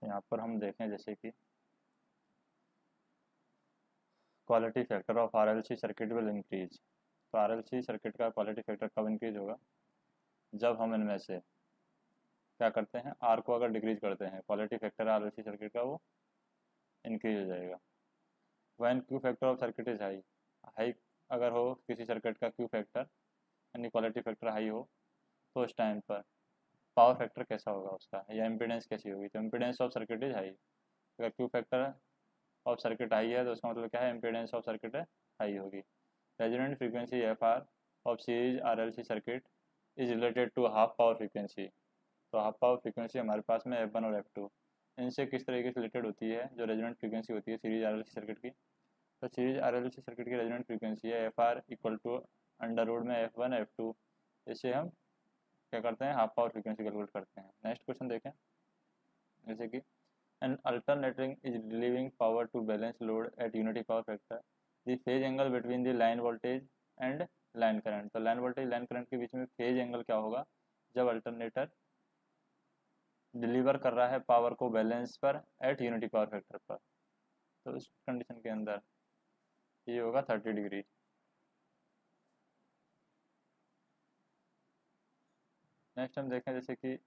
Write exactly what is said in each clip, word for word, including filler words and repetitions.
यहाँ पर हम देखें जैसे कि quality factor of RLC circuit will increase. तो आरएलसी सर्किट का क्वालिटी फैक्टर कब इंक्रीज होगा? जब हम इनमें से क्या करते हैं, आर को अगर डिक्रीज करते हैं, क्वालिटी फैक्टर आरएलसी सर्किट का वो इंक्रीज हो जाएगा। When Q factor of circuit is high, high अगर हो किसी सर्किट का क्यू फैक्टर यानी क्वालिटी फैक्टर हाई हो, तो उस टाइम पर पावर फैक्टर कैसा होगा उसका, या इम्पीडेंस कैसी होगी? तो impedance of circuit is high. अगर Q factor of circuit high है तो उसका मतलब क्या है, इम्पीडेंस ऑफ सर्किट हाई होगी। Resonant frequency F R of series R L C circuit is related to half power frequency. तो हाफ पावर फ्रीक्वेंसी हमारे पास में एफ वन और एफ टू, इनसे किस तरीके से रिलेटेड होती है? जो रेजोनेंट फ्रीक्वेंसी होती है series R L C circuit की, तो series R L C circuit की रेजोनेंट फ्रीक्वेंसी है F R equal to under root में एफ वन एफ टू। इससे हम क्या करते हैं, हाफ पावर फ्रीक्वेंसी कैलकुलेट करते हैं। नेक्स्ट क्वेश्चन देखें जैसे कि an alternating is relieving power to balance load at unity power factor, the phase angle between the line voltage and line current। तो लाइन वोल्टेज लाइन करंट के बीच में phase angle क्या होगा? जब अल्टरनेटर डिलीवर कर रहा है पावर को बैलेंस पर एट यूनिटी पावर फैक्टर पर, तो इस कंडीशन के अंदर ये होगा थर्टी डिग्री। नेक्स्ट हम देखें जैसे कि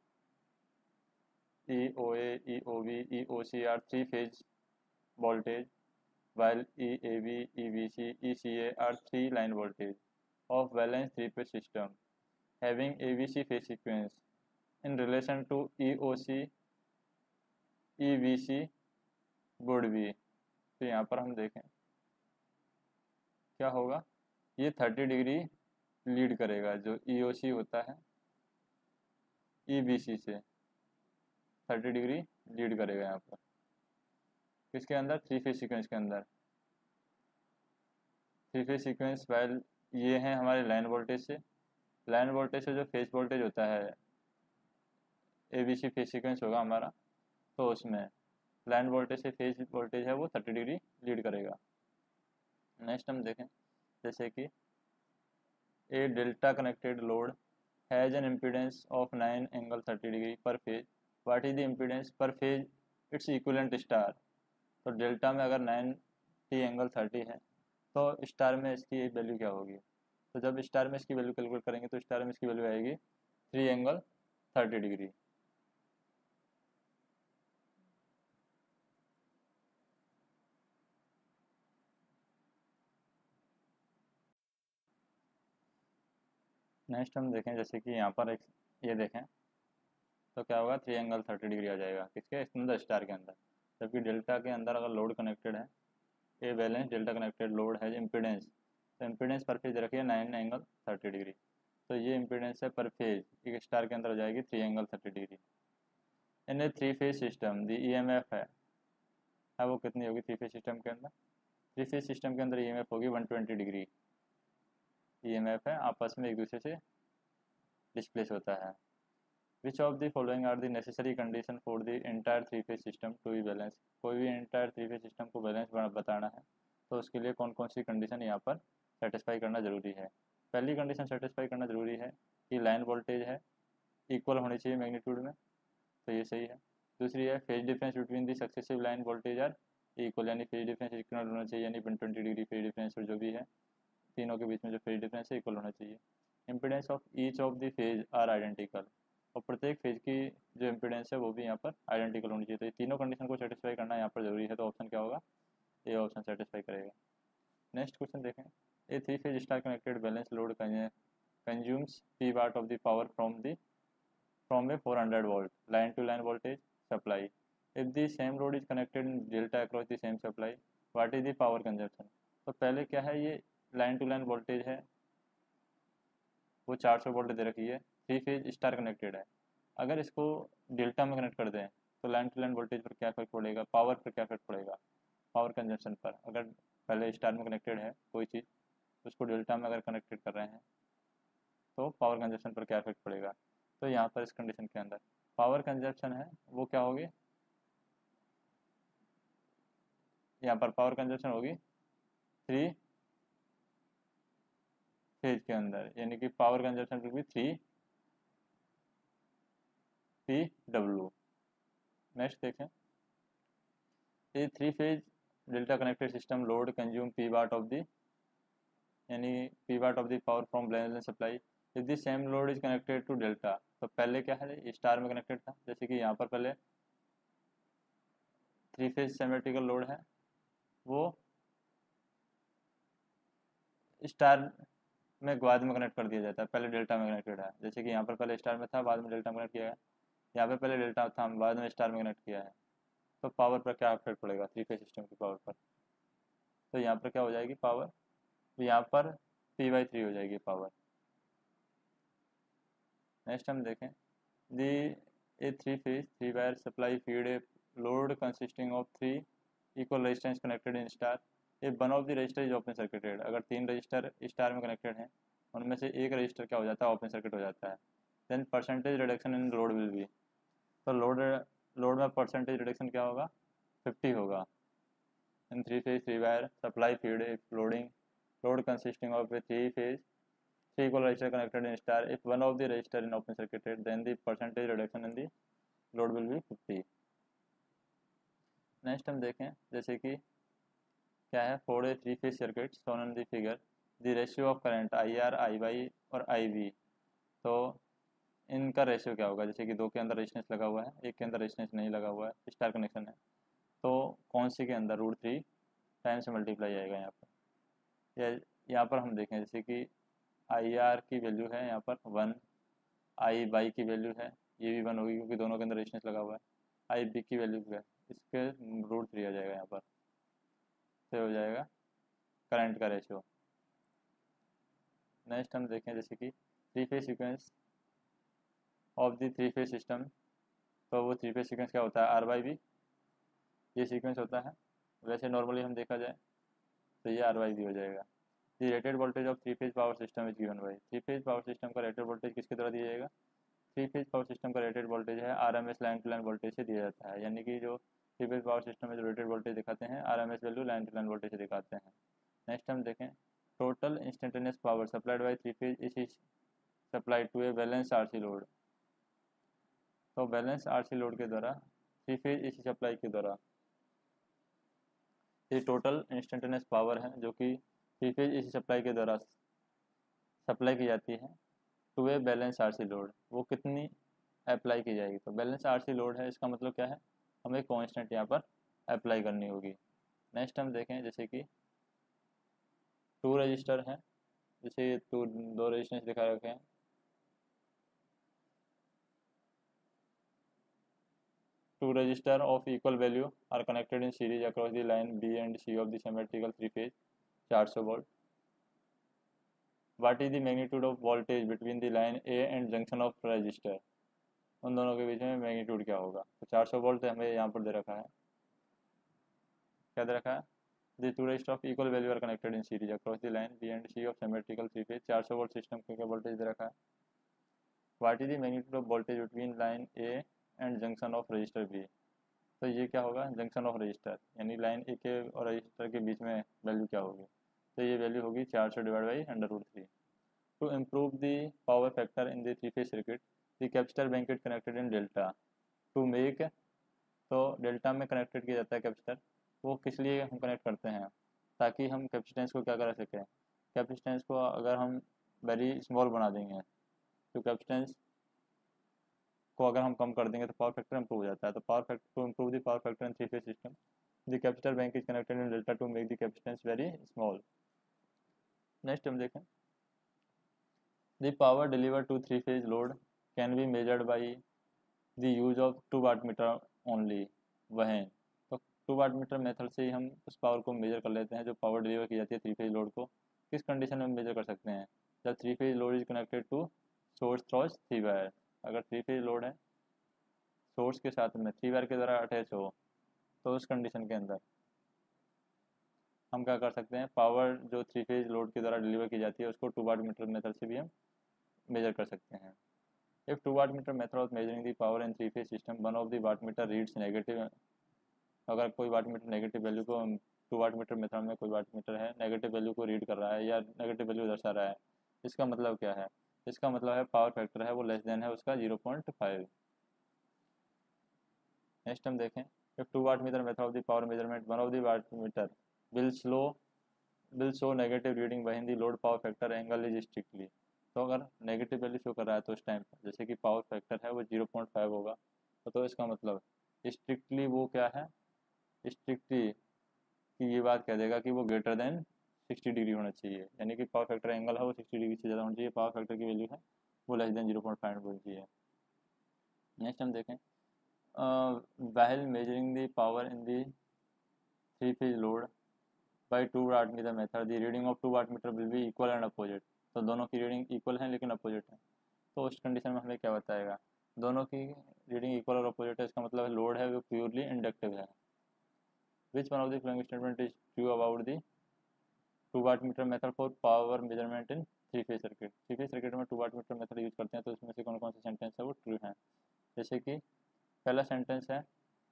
E O A, E O B, E O C are three phase voltage, while E A B, E B C, E C A are three line voltage of balanced three-phase system having A B C phase sequence in relation to E O C, E B C would be। तो यहाँ पर हम देखें क्या होगा, ये thirty degree lead करेगा, जो E O C होता है E B C से थर्टी डिग्री लीड करेगा यहाँ पर, किसके अंदर? थ्री फेज सीक्वेंस के अंदर। थ्री फेज सीक्वेंस वाइल ये हैं हमारे लाइन वोल्टेज से, लाइन वोल्टेज से जो फेज वोल्टेज होता है A B C phase sequence होगा हमारा, तो उसमें लाइन वोल्टेज से फेज वोल्टेज है वो थर्टी डिग्री लीड करेगा। नेक्स्ट हम देखें जैसे कि a delta connected load has an impedance of nine angle thirty degree per phase, what is the impedance per phase its equivalent star. तो delta में अगर नाइन टी एंगल थर्टी है तो स्टार में इसकी वैल्यू क्या होगी? तो जब स्टार में इसकी वैल्यू कैलकुलेट करेंगे तो स्टार में इसकी वैल्यू आएगी three angle thirty degree. Next हम देखें जैसे कि यहाँ पर एक ये देखें तो क्या होगा, थ्री एंगल थर्टी डिग्री आ जाएगा किसके अंदर? स्टार के अंदर। जबकि डेल्टा के अंदर अगर लोड कनेक्टेड है, a balance delta connected load है इम्पीडेंस, तो इम्पीडेंस पर फेज रखिए नाइन एंगल थर्टी डिग्री, तो ये इम्पीडेंस है पर फेज एक स्टार के अंदर हो जाएगी three angle thirty degree. In a three phase system the E M F है, है वो कितनी होगी थ्री फेज सिस्टम के अंदर? थ्री फेज सिस्टम के अंदर ई एम एफ होगी one twenty degree. E M F है आपस में एक दूसरे से डिस्प्लेस होता है। Which of the following are the necessary condition for the entire three phase system to be balance. कोई भी एंटायर थ्री फेज सिस्टम को बैलेंस बताना है तो उसके लिए कौन कौन सी कंडीशन यहाँ पर सेटिस्फाई करना ज़रूरी है? पहली कंडीशन सेटिस्फाई करना ज़रूरी है कि लाइन वोल्टेज है इक्वल होनी चाहिए मैग्नीट्यूड में, तो ये सही है। दूसरी है phase difference between the successive line voltage are equal, यानी फेज डिफरेंस इक्वल होना चाहिए, यानी one twenty degree phase difference और जो भी है तीनों के बीच में जो फेज डिफरेंस है इक्वल होना चाहिए। Impedance of each of the phase are identical, और प्रत्येक फेज की जो इम्पीडेंस है वो भी यहाँ पर आइडेंटिकल होनी चाहिए। तो ये तीनों कंडीशन को सेटिस्फाई करना यहाँ पर जरूरी है, तो ऑप्शन क्या होगा? ये ऑप्शन सेटिस्फाई करेगा। नेक्स्ट क्वेश्चन देखें, a three phase star connected balance load consumes P watt of the power from the from a four hundred volt line to line voltage supply, if the same load is connected in delta across the same supply, what is the power consumption. तो पहले क्या है, ये line to line voltage है वो चार सौ volt दे रखी है, थ्री फेज स्टार कनेक्टेड है। अगर इसको डेल्टा में कनेक्ट कर दें तो लाइन टू लाइन वोल्टेज पर क्या इफेक्ट पड़ेगा, पावर पर क्या इफेक्ट पड़ेगा, पावर कंजप्शन पर। अगर पहले स्टार में कनेक्टेड है कोई चीज़, उसको डेल्टा में अगर कनेक्टेड कर रहे हैं तो पावर कंजप्शन पर क्या इफेक्ट पड़ेगा। तो यहाँ पर इस कंडीशन के अंदर पावर कंजप्शन है वो क्या होगी, यहाँ पर पावर कंजप्शन होगी थ्री फेज के अंदर, यानी कि power consumption will be three P W. Next देखें a three phase delta connected system load consume P watt of the यानी P watt of the power from balance supply if the same load is connected to delta. तो पहले क्या है, star में connected था, जैसे कि यहाँ पर पहले थ्री फेज सिमेट्रिकल लोड है, वो स्टार में बाद में कनेक्ट कर दिया जाता है, पहले डेल्टा में कनेक्टेड है। जैसे कि यहाँ पर पहले स्टार में था, बाद में डेल्टा में कनेक्ट किया है। यहाँ पे पहले डेल्टा था, बाद में स्टार में कनेक्ट किया है। तो पावर पर क्या इफेक्ट पड़ेगा थ्री फेज सिस्टम की पावर पर? तो यहाँ पर क्या हो जाएगी पावर, तो यहाँ पर पी बाई थ्री हो जाएगी पावर। नेक्स्ट हम देखें the a three phase three wire supply feed a load consisting of three equal resistance connected in star a one of the resistor is open circuited. अगर तीन register star में connected हैं, उनमें से एक register क्या हो जाता है, ओपन सर्किट हो जाता है। Then percentage reduction in load will be, तो लोड लोड में परसेंटेज रिडक्शन क्या होगा, फिफ्टी होगा। In three phase three wire supply feed a loading load consisting of a three phase three equal resistor connected in star. If one of the resistor in open circuited, then the percentage reduction in the load will be fifty. Next हम देखें जैसे कि क्या है, for a three phase circuit shown in the figure, the ratio of current I R, I Y और I we. तो इनका ratio क्या होगा, जैसे कि दो के अंदर रेजिस्टेंस लगा हुआ है, एक के अंदर रेजिस्टेंस नहीं लगा हुआ है, स्टार कनेक्शन है, तो कौन सी के अंदर रूट थ्री टाइम से मल्टीप्लाई आएगा यहाँ पर। या यहाँ पर हम देखें जैसे कि आई आर की वैल्यू है यहाँ पर वन, आई वाई की वैल्यू है, ये भी वन होगी क्योंकि दोनों के अंदर रेजिस्टेंस लगा हुआ है, आई बी की वैल्यू है, इसके रूट थ्री आ जाएगा यहाँ पर, तो हो जाएगा करंट का रेशियो। नेक्स्ट हम देखें जैसे कि three phase sequence of the three phase system, तो वो थ्री फेज सीक्वेंस क्या होता है, आर बाई बी ये सीक्वेंस होता है। वैसे नॉर्मली हम देखा जाए तो ये आर बाई बी हो जाएगा। The rated voltage of three phase power system is given by, three phase power system का रेटेड वोल्टेज किसके द्वारा दिया जाएगा, थ्री फेज पावर सिस्टम का रेटेड वोल्टेज है R M S line to line voltage से दिया जाता है। यानी कि जो थ्री फेज पावर सिस्टम में जो रेटेड वोल्टेज दिखाते हैं, R M S value line to line voltage से दिखाते हैं। नेक्स्ट हम देखें total instantaneous power supplied by three phase इसी supplied to a balance R C load. तो बैलेंस आर सी लोड के द्वारा थ्री फेज इसी सप्लाई के द्वारा ये टोटल इंस्टेंटेनियस पावर है जो कि थ्री फेज इसी सप्लाई के द्वारा सप्लाई की जाती है to a balance R C load, वो कितनी अप्लाई की जाएगी। तो बैलेंस आर सी लोड है, इसका मतलब क्या है, हमें कांस्टेंट यहाँ पर अप्लाई करनी होगी। नेक्स्ट हम देखें जैसे कि टू रजिस्टर हैं, जैसे टू दो रजिस्टेंस दिखा रखे हैं, two resistor of equal value are connected in series across the line B and C of the symmetrical three phase four hundred volt. What is the magnitude of voltage between the line A and junction of resistor? उन दोनों के बीच में magnitude क्या होगा। तो चार सौ वोल्ट हमें यहाँ पर दे रखा है, क्या दे रखा है, the two resistors of equal value are connected in series across the line B and C of symmetrical three phase चार सौ वोल्ट सिस्टम का वोल्टेज दे रखा है। What is the magnitude of voltage between line A and junction of resistor B? तो ये क्या होगा, जंक्शन ऑफ रजिस्टर, यानी लाइन ए के और रजिस्टर के बीच में वैल्यू क्या होगी, तो ये वैल्यू होगी चार सौ divide by under root three. To improve the power factor in the three phase circuit the capacitor banked connected in delta to make, तो डेल्टा में कनेक्टेड किया जाता है कैपेसिटर, वो किस लिए हम कनेक्ट करते हैं, ताकि हम कैपेसिटेंस को क्या कर सकें, कैपेसिटेंस को अगर हम वेरी स्मॉल बना देंगे तो कैपेसिटेंस को अगर हम कम कर देंगे तो पावर फैक्टर इंप्रूव हो जाता है। तो power factor to improve the power factor in three phase system the capacitor bank is connected in delta to make the capacitance very small. Next हम देखें the power deliver to three phase load can be measured by the use of two watt meter only. वह तो two watt meter method से ही हम उस power को major कर लेते हैं जो पावर डिलीवर की जाती है थ्री फेज लोड को। किस कंडीशन में मेजर कर सकते हैं, जब three phase load is connected to source through three wire, अगर थ्री फेज लोड है सोर्स के साथ में थ्री वायर के द्वारा अटैच हो, तो उस कंडीशन के अंदर हम क्या कर सकते हैं, पावर जो थ्री फेज लोड के द्वारा डिलीवर की जाती है उसको टू वाट मीटर मेथड से भी हम मेजर कर सकते हैं। If two watt meter method of measuring the power in three phase system one of the watt meter reads negative, अगर कोई वाट मीटर नेगेटिव वैल्यू को, टू वाट मीटर मेथड में कोई वाट मीटर है negative value को read कर रहा है या नेगेटिव वैल्यू दर्शा रहा है, इसका मतलब क्या है, इसका मतलब है पावर फैक्टर है वो लेस देन है उसका जीरो पॉइंट फाइव। नेक्स्ट हम देखें if two watt meter method of the power measurement one of the watt meter will slow will show negative reading when the load power factor angle is strictly. तो अगर negative value show कर रहा है तो उस time पर जैसे कि पावर फैक्टर है वो जीरो पॉइंट फाइव होगा, तो, तो इसका मतलब स्ट्रिक्टली वो क्या है, स्ट्रिक्टली कि ये बात कह देगा कि वो ग्रेटर देन सिक्सटी डिग्री होना चाहिए, यानी कि पावर फैक्टर एंगल है वो सिक्सटी डिग्री से ज़्यादा होना चाहिए, पावर फैक्टर की वैल्यू है वो less than zero point five होनी चाहिए। नेक्स्ट हम देखें while measuring the power in the three phase load by two watt meter method the reading of two watt meter will be equal and opposite. तो दोनों की reading equal है लेकिन opposite है, तो उस कंडीशन में हमें क्या बताएगा, दोनों की रीडिंग इक्वल और अपोजिट है, इसका मतलब है लोड है वो प्योरली इंडक्टिव है। Which one of the following statement is true about the two watt meter method for power measurement in three phase circuit. Three phase circuit में two watt meter method use करते हैं, तो इसमें से कौन कौन से सेंटेंस है वो ट्रू हैं। जैसे कि पहला सेंटेंस है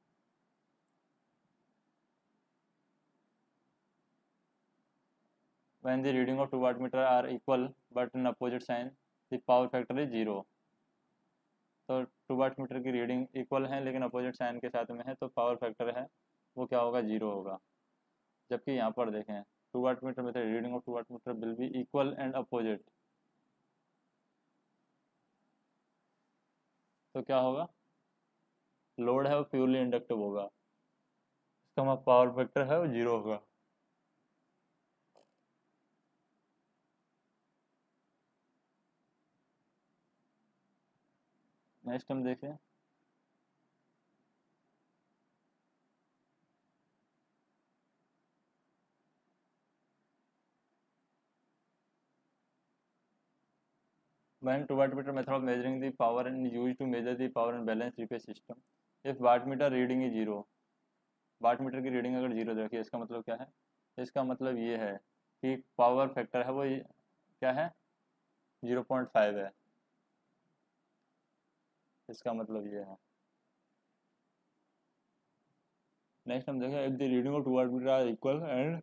when the reading of two watt meter are equal but in opposite sign the power factor is zero। तो टू वाट मीटर की रीडिंग इक्वल है लेकिन अपोजिट साइन के साथ में है, तो पावर फैक्टर है वो क्या होगा, जीरो होगा। जबकि यहाँ पर देखें टू वाट मीटर में reading of two watt meter will be equal and opposite, तो क्या होगा, लोड है वो प्योरली इंडक्टिव होगा, इसका मतलब पावर फैक्टर है वो जीरो होगा। नेक्स्ट हम देखें when two wattmeter method of measuring the power and used to measure the power and balance three phase system if wattmeter reading is zero। Wattmeter की reading अगर जीरो रखी है इसका मतलब क्या है, इसका मतलब ये है कि पावर फैक्टर है वो क्या है, जीरो पॉइंट फाइव है, इसका मतलब ये है। नेक्स्ट हम देखें if the reading of two wattmeter are equal and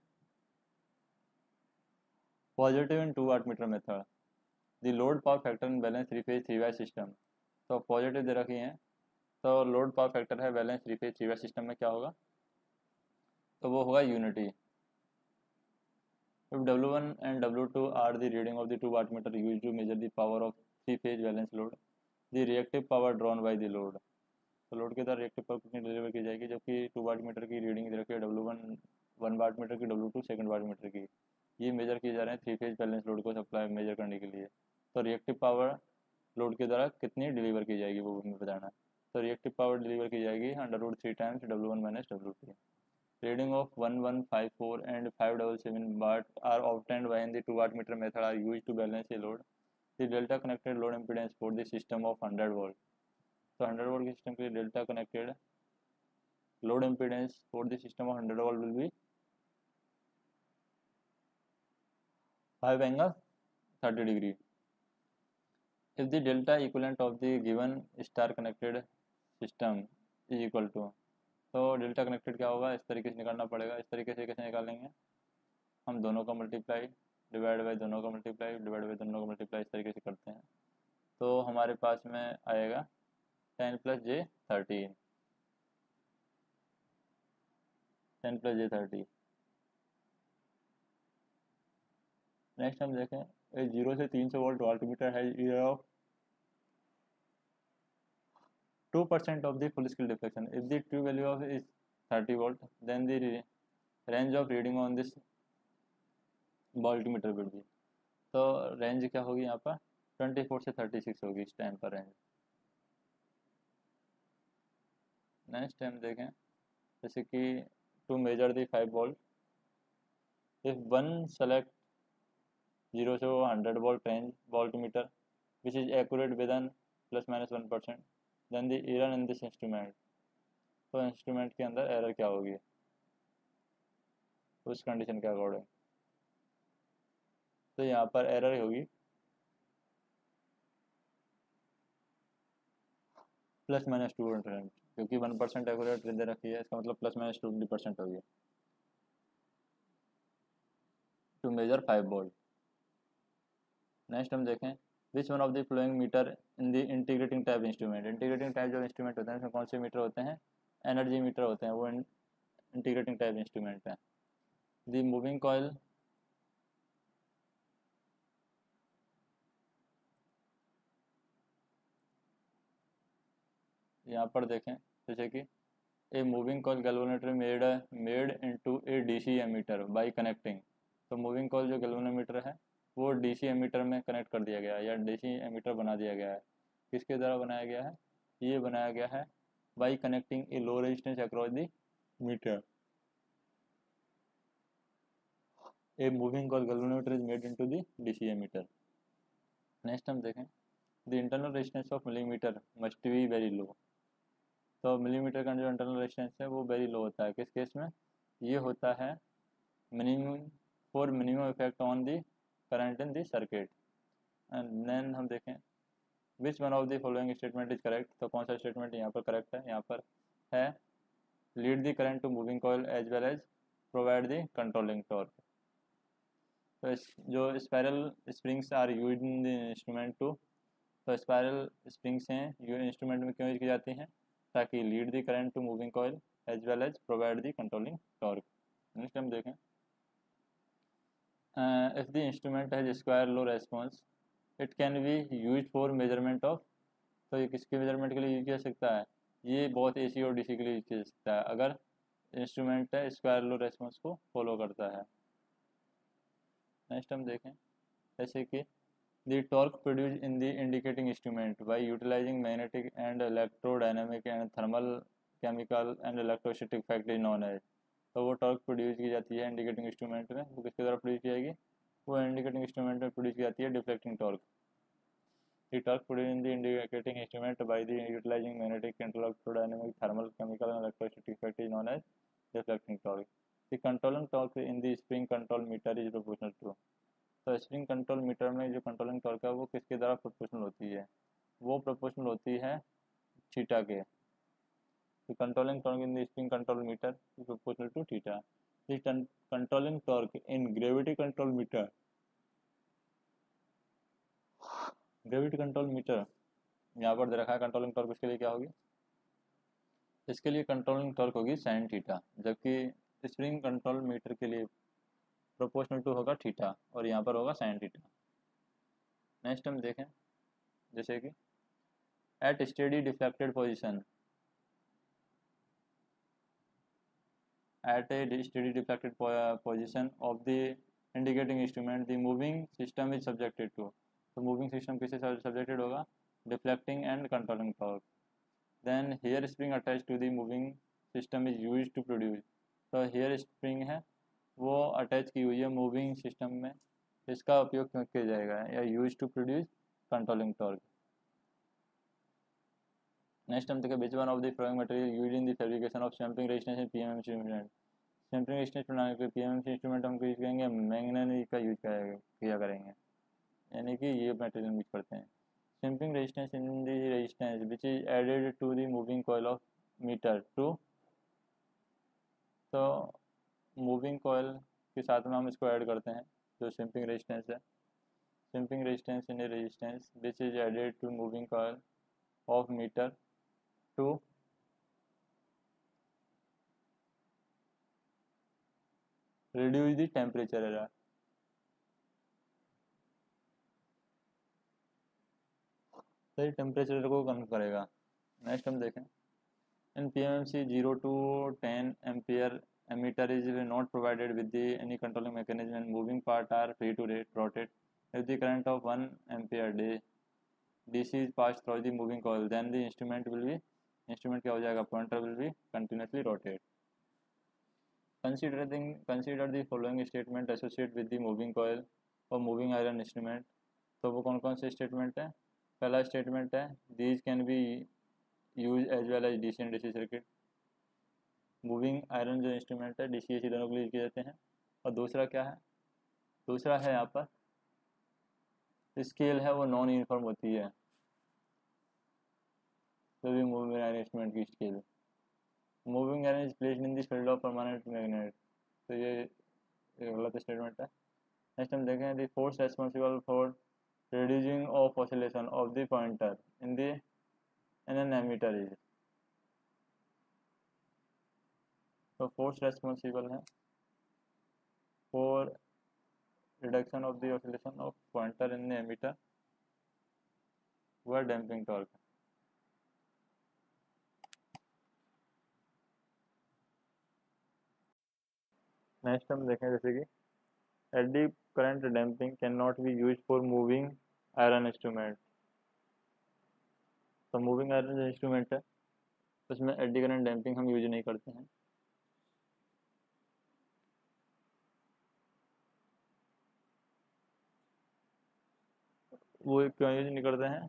positive in two wattmeter method the load power factor in balance three phase three Y system. तो पॉजिटिव दे रखी हैं, तो लोड पावर फैक्टर है balance three phase three Y system में क्या होगा, तो वो होगा unity. If W one and W two are the reading of the two wattmeter used to measure the power of three phase balance load, the reactive power drawn by the load। तो load के द्वारा reactive power कितनी deliver की जाएगी, जबकि two watt meter की reading दे रखी है W one one watt meter की, W two second watt meter की, ये मेजर किए जा रहे हैं थ्री फेज बैलेंस लोड को सप्लाई मेजर करने के लिए। तो रिएक्टिव पावर लोड के द्वारा कितनी डिलीवर की जाएगी वो हमें बताना है। तो रिएक्टिव पावर डिलीवर की जाएगी under root three times W one minus W two. Reading of one one five four and five seven seven watt are obtained when the two wattmeter method are used to balance a load। The delta connected load impedance for the system of one hundred volt। तो one hundred volt के system के लिए delta connected load impedance for the system of one hundred volt will be five angle thirty degree। If the delta equivalent of the given star connected system is equal to, तो delta connected क्या होगा, इस तरीके से निकालना पड़ेगा। इस तरीके से कैसे निकालेंगे, हम दोनों का मल्टीप्लाई डिवाइड बाई दोनों का मल्टीप्लाई डिवाइड बाई दोनों का मल्टीप्लाई इस तरीके से करते हैं, तो हमारे पास में आएगा ten plus J thirteen ten plus J thirty. Next हम देखें जीरो से तीन सौ वोल्ट वाल्टमीटर है error of two percent of the full scale deflection। If the true value of is thirty volt, then the range of reading on this voltmeter will be, तो range क्या होगी यहाँ पर twenty four से thirty six होगी इस time पर range. Next time देखें जैसे कि to measure the five volt if one select zero से hundred volt range voltmeter which is accurate within plus minus one percent then the error in this instrument. तो instrument के अंदर error क्या होगी उस कंडीशन के according, तो यहाँ पर एरर होगी प्लस माइनस टू परसेंट, क्योंकि वन परसेंट एक्यूरेट दे रखी है, इसका मतलब प्लस माइनस टू परसेंट होगी to measure five volt. Next हम देखें which one of the following meter in the integrating type instrument. Integrating type जो इंस्ट्रूमेंट होते हैं इसमें कौन से मीटर होते हैं, एनर्जी मीटर होते हैं, वो इंटीग्रेटिंग टाइप इंस्ट्रूमेंट है। दी मूविंग कॉयल यहाँ पर देखें, जैसे कि a moving coil galvanometer made made into a DC ammeter by connecting. तो मूविंग कॉयल जो गैल्वेनोमीटर है वो डीसी एमीटर में कनेक्ट कर दिया गया है, या डीसी एमीटर बना दिया गया है। किसके द्वारा बनाया गया है? ये बनाया गया है by connecting a low resistance across the meter. A moving coil galvanometer is made into the DC ammeter. Next हम देखें, the internal resistance of millimeter must be very low. तो मिलीमीटर का जो इंटरनल रेजिस्टेंस है वो very low होता है। किस केस में? ये होता है minimum for minimum effect on the current in the circuit. And then हम देखें which one of the following statement is correct. तो कौन सा स्टेटमेंट यहाँ पर करेक्ट है? यहाँ पर है lead the current to moving coil as well as provide the controlling torque. तो इस जो spiral springs are use in the instrument to, तो स्पायरल स्प्रिंग्स हैं जो इंस्ट्रूमेंट में क्यों यूज की जाती हैं? ताकि lead the current to moving coil as well as provide the controlling torque. Next हम देखें, if the instrument has square law response it can be use for measurement of. तो ये किसके मेजरमेंट के लिए यूज किया जा सकता है? ये बहुत एसी और डीसी के लिए यूज किया जा सकता है अगर इंस्ट्रूमेंट है स्क्वायर लो रेस्पॉन्स को फॉलो करता है। नेक्स्ट हम देखें, जैसे कि the torque produced in the indicating instrument by utilizing magnetic and electrodynamic and thermal chemical and electrostatic effect is known as। तो वो टॉर्क प्रोड्यूस की जाती है इंडिकेटिंग इंस्ट्रूमेंट में, वो किसके द्वारा प्रोड्यूस की जाएगी? वो इंडिकेटिंग इंस्ट्रूमेंट में प्रोड्यूस की जाती है deflecting torque. The torque produce in the indicating instrument by the utilising magnetic and electrodynamic thermal chemical and electrostatic effect is known as deflecting torque. The controlling torque in the spring control meter is proportional to. तो spring control meter में जो controlling torque है वो किसके द्वारा proportional होती है? वो प्रोपोर्शनल होती है थीटा के। तो controlling torque in the spring control meter is proportional to theta. The controlling torque in gravity control meter, gravity control meter यहाँ पर दे रखा है कंट्रोलिंग टॉर्क, इसके लिए क्या होगी? इसके लिए कंट्रोलिंग टॉर्क होगी साइन थीटा, जबकि स्प्रिंग कंट्रोल मीटर के लिए प्रोपोर्शनल टू होगा थीटा और यहाँ पर होगा साइन थीटा। नेक्स्ट हम देखें, जैसे कि at steady deflected position, at a steady deflected position of the indicating instrument the moving system is subjected to. तो मूविंग सिस्टम किससे सब्जेक्टेड होगा? Deflecting and controlling torque. Then hair spring attach to the moving system is use to produce. तो hair spring है वो attach की हुई है moving system में, इसका उपयोग क्यों किया जाएगा? या use to produce controlling torque. Next हम देखिए which one of the following material used in the fabrication of sampling resistance in PMMC instrument. Sampling resistance बनाने के लिए पीएमएमसी इंस्ट्रूमेंट हम यूज करेंगे मैंगनीज का यूज किया करेंगे, यानी कि ये मटेरियल यूज करते हैं। Sampling resistance in the resistance which is added to the moving coil of meter to. तो मूविंग कॉइल के साथ में हम इसको ऐड करते हैं जो सैंपलिंग रेजिस्टेंस है। Sampling resistance in a resistance which is added to moving coil of meter to reduce the temperature error। सही टेम्परेचर को कम करेगा। नेक्स्ट हम देखें, in PMMC zero to ten ampere ammeter is not provided with any controlling mechanism and moving part are free to rotate. If the current of one ampere डे DC is pass through the moving coil then the instrument will be, instrument क्या हो जाएगा? Pointer will be continuously rotate. Considering consider the following statement associated with the moving coil और moving iron instrument. तो वो कौन कौन से statement है? पहला स्टेटमेंट है these can be use as well as DC and DC circuit. Moving iron जो इंस्ट्रूमेंट है डीसी एसी दोनों के लिए यूज किए जाते हैं। और दूसरा क्या है? दूसरा है यहाँ पर स्केल है वो नॉन यूनिफॉर्म होती है, तो भी मूविंग आयरन इंस्ट्रूमेंट की scale. Moving iron is placed in the field of permanent magnet, तो ये गलत स्टेटमेंट है। नेक्स्ट हम देखें the force responsible for reducing of oscillation of the pointer in the in an ammeter is। तो force responsible है for reduction of the oscillation of pointer in the ammeter व damping torque. Next हम देखें जैसे कि eddy current damping can not be use for moving iron instrument. तो moving iron जो instrument है उसमें एडी करंट डैम्पिंग हम यूज नहीं करते हैं। वो क्यों यूज नहीं करते हैं?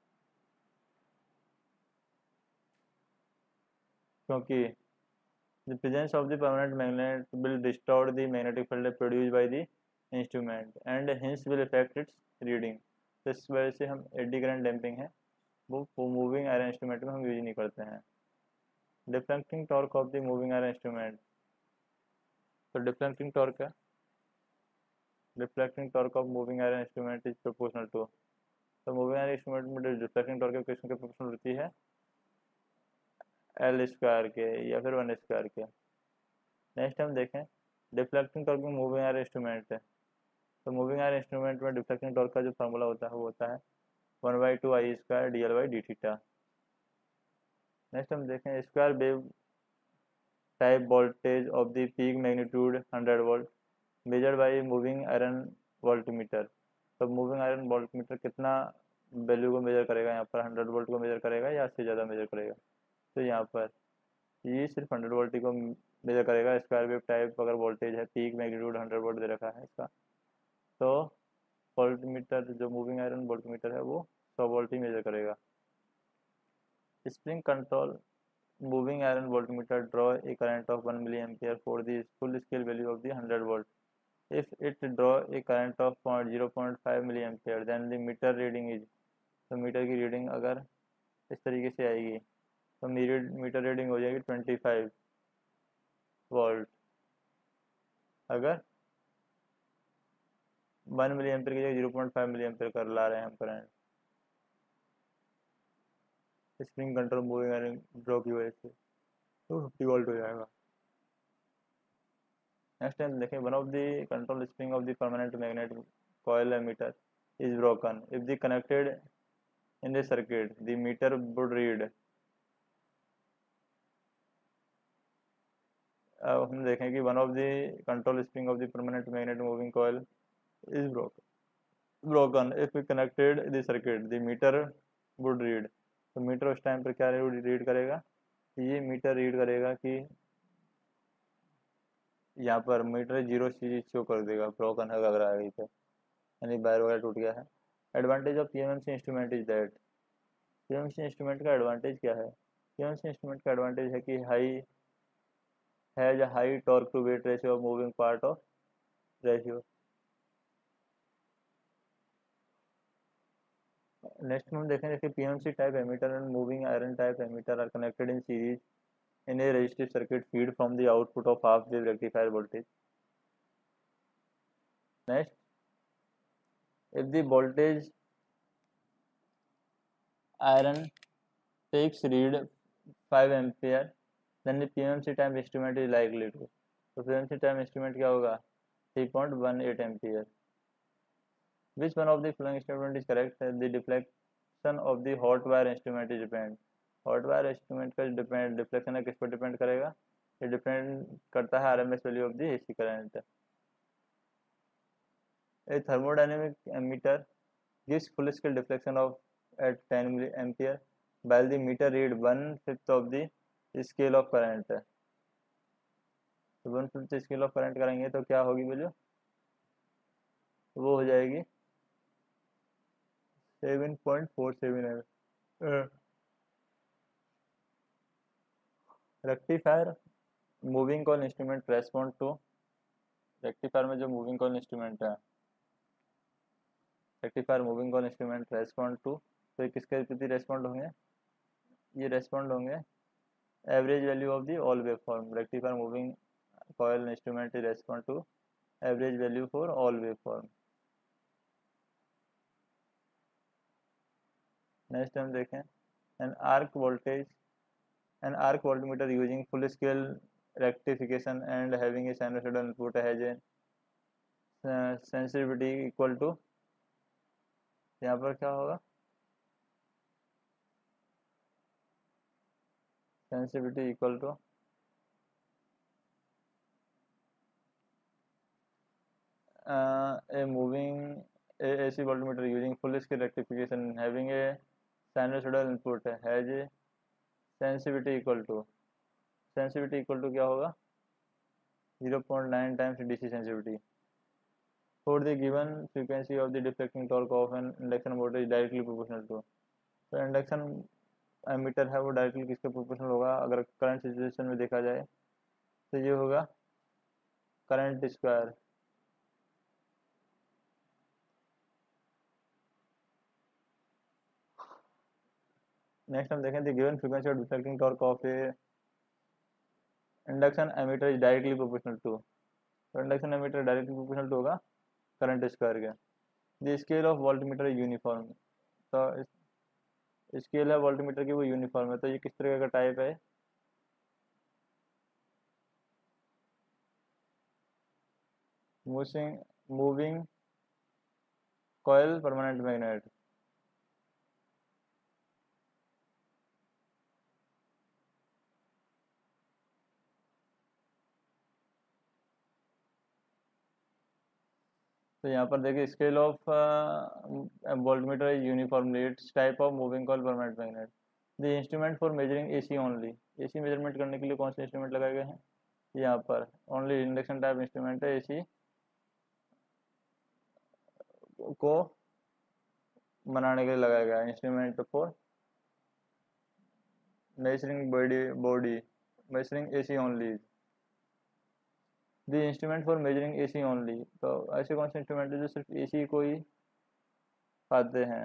क्योंकि the presence of the permanent magnet will distort the magnetic field produced by the instrument and hence will affect its reading। तो इस वजह से हम एडी करंट डैम्पिंग है वो मूविंग आयरन इंस्ट्रूमेंट में हम यूज नहीं करते हैं। Deflecting torque of the moving iron instrument. तो डिफ्लेक्टिंग टॉर्क है deflecting torque of moving iron instrument is proportional to. तो मूविंग आयरन इंस्ट्रूमेंट में डिफ्लेक्टिंग टॉर्क किसके प्रोपोर्शनल होती है? एल स्क्वायर के या फिर वन स्क्वायर के। नेक्स्ट हम देखें डिफ्लेक्टिंग टॉर्क में मूविंग आयरन इंस्ट्रूमेंट है। तो मूविंग आयरन इंस्ट्रूमेंट में डिफ्लेक्टिंग टॉर्क का जो फार्मूला होता है वो होता है one by two I square D L by D theta. Next हम देखें square wave type voltage of the peak magnitude hundred volt measured by moving iron voltmeter. तो मूविंग आयरन वोल्टमीटर कितना वैल्यू को मेजर करेगा? यहाँ पर hundred volt को measure करेगा या इससे ज़्यादा मेजर करेगा? तो यहाँ पर ये सिर्फ हंड्रेड वोल्ट को मेजर करेगा। स्क्वायर वेव टाइप अगर वोल्टेज है पीक मैग्नीट्यूड हंड्रेड वोल्ट दे रखा है इसका, तो वोल्टमीटर जो मूविंग आयरन वोल्टमीटर है वो सौ वोल्ट ही मेजर करेगा। Spring control moving iron voltmeter draw a current of one milliampere for the full scale value of the hundred volt. If it draw a current of point zero point five milliampere then the meter reading is. तो meter की reading अगर इस तरीके से आएगी तो metre reading हो जाएगी ट्वेंटी फाइव वोल्ट। अगर वन मिली एम्पियर की जगह zero point five milliampere कर ला रहे हैं हम current spring control moving iron draw की वजह से, तो फिफ्टी वोल्ट हो जाएगा। नेक्स्ट टाइम देखें one of the control spring of the permanent magnet coil emitter is broken if the connected in the circuit the meter would read। अब हम देखें कि one of the control spring of the permanent magnet moving coil is broken broken if connected the circuit the meter would read. तो meter उस time पर क्या read करेगा? ये मीटर रीड करेगा कि यहाँ पर मीटर जीरो चीज शो कर देगा, ब्रोकन है अगर आगे पे यानी वायर वगैरह टूट गया है। Advantage of PMMC instrument is that. PMMC instrument का एडवांटेज क्या है? पीएमएमसी इंस्ट्रूमेंट का एडवांटेज है कि high has a high torque to weight ratio of moving part of ratio. Next हम देखें जैसे PMC type ammeter and moving iron type ammeter are connected in series in a resistive circuit feed from the output of half wave rectifier voltage। Next, if the voltage iron takes read five ampere then the P M C time instrument is likely to। तो P M C time instrument क्या होगा? Three point one eight ampere। Which one of the following statement is correct? The deflection of the hot wire instrument is depend। Hot wire instrument का depend deflection है किस पर depend करेगा? ये depend करता है RMS value of the AC current. A thermodynamic ammeter gives full scale deflection of at ten milliampere while the meter read one fifth of the scale of current. तो one fifth scale of current करेंगे तो क्या होगी value? वो हो जाएगी seven point four seven है। Rectifier moving coil instrument respond to. Rectifier में जो मूविंग कॉइल इंस्ट्रूमेंट है rectifier moving coil instrument respond to, तो ये किसके प्रति रेस्पॉन्ड होंगे? ये रेस्पॉन्ड होंगे average value of the all wave form. Rectifier moving coil instrument is respond to average value for all wave form. Next हम देखें an arc voltage an arc voltmeter using full scale rectification and having a sinusoidal input has a uh, sensitivity equal to, यहाँ पर क्या होगा, sensitivity equal to uh, a moving A A C voltmeter using full scale rectification having a sinusoidal input has a sensitivity equal to, sensitivity equal to क्या होगा, zero point nine times D C sensitivity for the given frequency of the deflecting torque of an induction motor is directly proportional to, तो induction ammeter है वो directly किसके proportional होगा, अगर current situation में देखा जाए तो ये होगा करंट स्क्वायर, नेक्स्ट हम देखें the given frequency of deflecting torque of a induction ammeter is directly proportional to, तो induction ammeter directly proportional to होगा करंट स्क्वायर के। The scale of voltmeter is uniform, तो स्केल है voltmeter की वो uniform है, तो ये किस तरह का टाइप है, moving moving coil permanent magnet, तो यहाँ पर देखिए scale of voltmeter is uniformly it's type of moving coil permanent magnet. The instrument for measuring AC only, AC measurement करने के लिए कौन से इंस्ट्रूमेंट लगाए गए हैं, यहाँ पर ओनली इंडक्शन टाइप इंस्ट्रूमेंट है, एसी को बनाने के लिए लगाया गया instrument for measuring body body measuring AC only, the instrument for measuring AC only, तो ऐसे कौन से इंस्ट्रूमेंट है जो सिर्फ एसी को ही पाते हैं,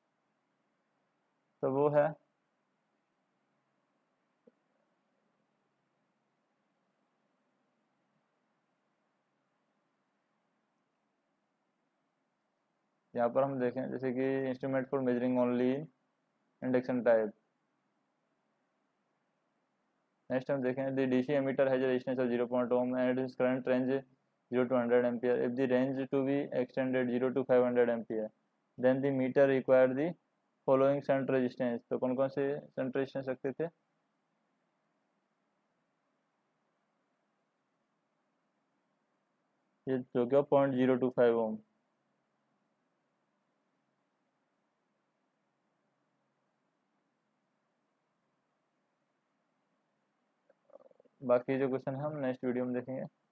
तो वो है यहाँ पर हम देखें जैसे कि instrument for measuring only induction type. Next हम देखें the DC ammeter has a resistance of zero point ohm and its current range zero to one hundred ampere, if the range to be extended zero to five hundred ampere then the meter require the following shunt resistance, तो कौन कौन से shunt resistance रखते थे, ये जो क्या point zero two five ohm, बाकी जो क्वेश्चन है हम नेक्स्ट वीडियो में देखेंगे।